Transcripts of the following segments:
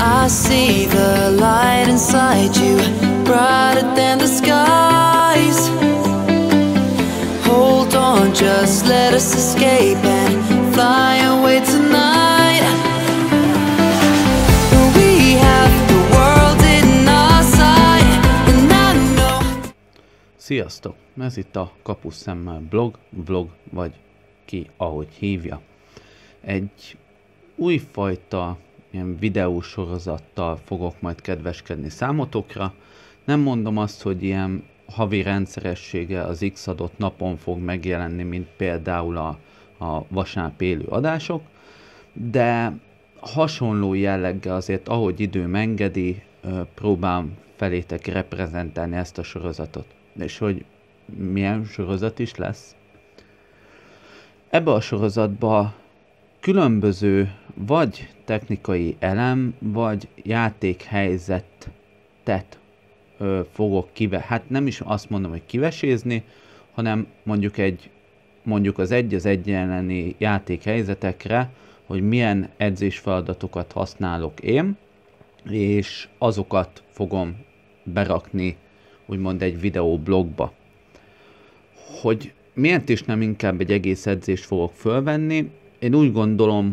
I see the light inside you, brighter than the skies. Hold on, just let us escape and fly away tonight. We have the world in our sight, and I know. Sziasztok! Ez itt a Kapuszemmel vlog, vagy ki ahogy hívja. Egy újfajta ilyen videósorozattal fogok majd kedveskedni számotokra. Nem mondom azt, hogy ilyen havi rendszerességgel az X adott napon fog megjelenni, mint például a vasárnap élő adások, de hasonló jelleggel azért, ahogy időm engedi, próbálom felétek reprezentálni ezt a sorozatot. És hogy milyen sorozat is lesz? Ebbe a sorozatba különböző vagy technikai elem, vagy játékhelyzetet fogok hát nem is azt mondom, hogy kivesézni, hanem mondjuk az egy elleni játékhelyzetekre, hogy milyen edzésfeladatokat használok én, és azokat fogom berakni úgymond egy videóblogba. Hogy miért is nem inkább egy egész edzést fogok fölvenni? Én úgy gondolom,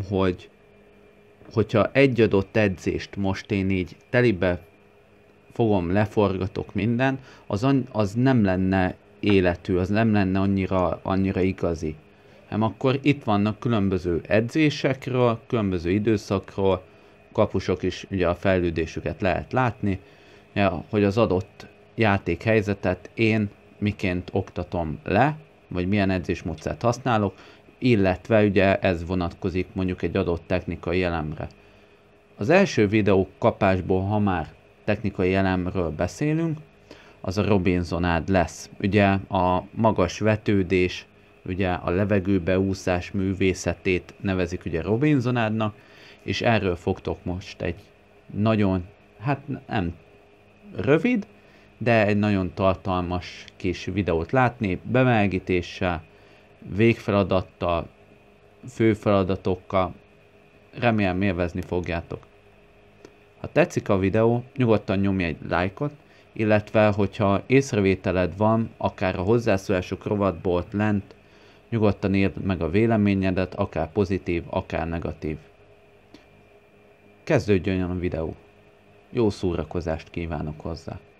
hogyha egy adott edzést most én így telibe fogom, leforgatok minden, az nem lenne életű, az nem lenne annyira igazi. Hanem akkor itt vannak különböző edzésekről, különböző időszakról, kapusok is ugye a fejlődésüket lehet látni, hogy az adott játékhelyzetet én miként oktatom le, vagy milyen edzésmódszert használok, illetve ugye ez vonatkozik mondjuk egy adott technikai elemre. Az első videó kapásból, ha már technikai elemről beszélünk, az a Robinsonád lesz. Ugye a magas vetődés, ugye a levegőbe úszás művészetét nevezik ugye Robinsonádnak, és erről fogtok most egy nagyon, hát nem rövid, de egy nagyon tartalmas kis videót látni, bemelegítéssel, végfeladattal, főfeladatokkal. Remélem élvezni fogjátok. Ha tetszik a videó, nyugodtan nyomj egy lájkot, illetve hogyha észrevételed van, akár a hozzászólások rovatból ott lent, nyugodtan írd meg a véleményedet, akár pozitív, akár negatív. Kezdődjön a videó. Jó szórakozást kívánok hozzá!